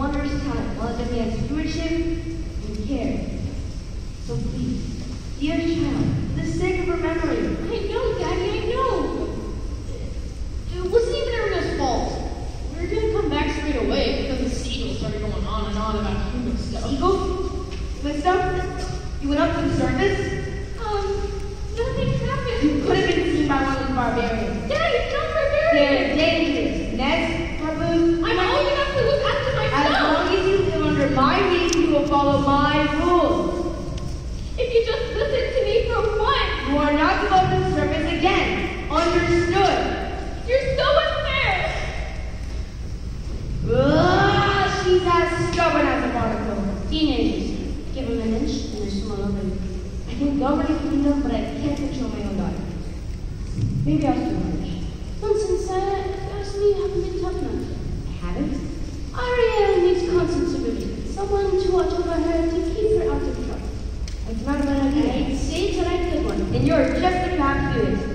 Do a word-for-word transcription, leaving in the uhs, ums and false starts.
daughter's time while it demands stewardship and care. So please, dear child, for the sake of her memory. I know, Daddy, I know. It wasn't even Erna's fault. We were gonna come back straight away because the seagulls started going on and on about human stuff. Eagles? Human stuff? You went up to the surface? Um, nothing happened. You could have been seen by one of these barbarians. Daddy, it's not barbarian. They're dangerous. Nest, harpoons. I'm old enough to look after myself. As long as you live under my roof, you will follow my rules. If you just listen to me for once. You are not to go to the surface again. Understood? You're so unfair. Ugh, she's as stubborn as a barnacle. Teenagers, give them an inch and they're small already. I can govern a kingdom, but I can't control my own daughter. Maybe I was too much. Nonsense, uh, ask me, you haven't been tough enough. I haven't. Ariel needs constant supervision. Someone to watch over her, to keep her out of trouble. It's not a bad idea. I'd say it's a right good one. And you're just the path to do it.